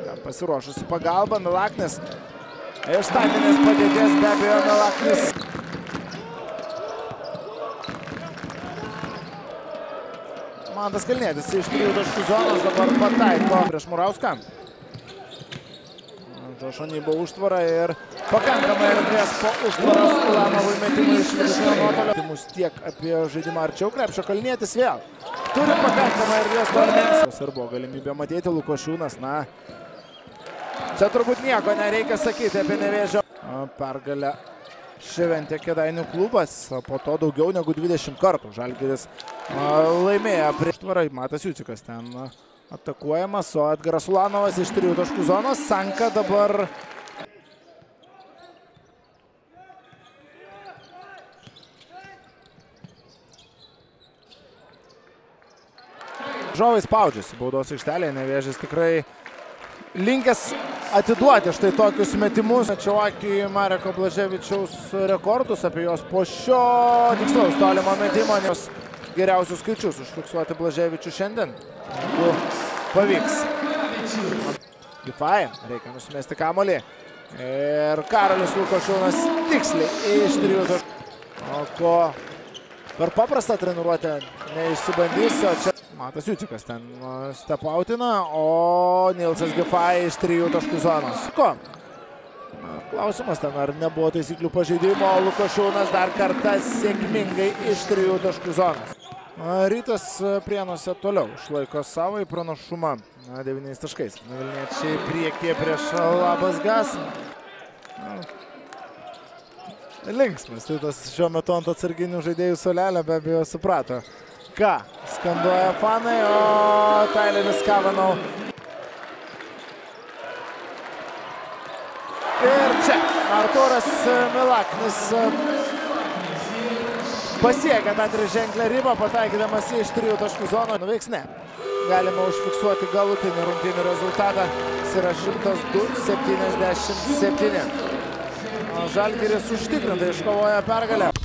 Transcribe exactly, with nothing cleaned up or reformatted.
Pasiruošusi pagalba, Milaknis. Iš taktinės padėties be abejo Milaknis. Mantas Kalnietis iš trijų taškų zonos dabar pataiko prieš Murauską. Žašonybo užtvara ir pakankamai erdvės po užtvaros Ulanovui metimui iš vidutinio nuotolio. Tiek apie žaidimą arčiau krepšio. Kalnietis vėl turi pakankamai erdvės tolimiems. Ir buvo galimybė matyti Lukošiūnas. Na, čia turbūt nieko nereikia sakyti apie Nevėžio pergalę šventė Kėdainių klubas. Po to daugiau negu dvidešimt kartų Žalgiris laimėjo prieš tvarą. Matas Jucikas ten atakuojamas, o Edgaras Ulanovas iš trijų taškų zonos. Sanka dabar Žovai spaudžiasi baudos aikštelėje. Nevėžis tikrai linkęs atiduoti štai tokius metimus. Tačiau akiai Mareko Blaževičiaus rekordus apie jos po šio tikslaus tolimo metimo. Nes geriausius skaičius užfiksuoti Blaževičių šiandien. Jeigu pavyks. Gifai, reikia nusimesti kamuolį. Ir Karolis Lukošiūnas tiksliai iš trijų taškų. O ko per paprastą treniruotę neišsibandys. O čia Matas Jucikas ten stepautina, o Nilsas Gifai iš trijų taškų zonos. Ko? Klausimas ten, ar nebuvo taisyklių pažeidimo. Lukošiūnas dar kartą sėkmingai iš trijų taškų zonos. Rytas Prienuose toliau išlaiko savo pranašumą devyniais taškais. Vilniečiai priekyje prieš Labas Gas. Linksmas, tai tas šiuo metu ant atsarginių žaidėjų suolelio be abejo suprato, ką skanduoja fanai, o Tyleris Kavanau. Ir čia Artūras Milaknis pasiekia tą triženklę ribą, pataikydamas iš trijų taškų zono. Nuveiks ne. Galima užfiksuoti galutinį rungtynių rezultatą. Jis yra šimtas du septyniasdešimt septyni. Žalgiris užtikrintai iškovoja pergalę.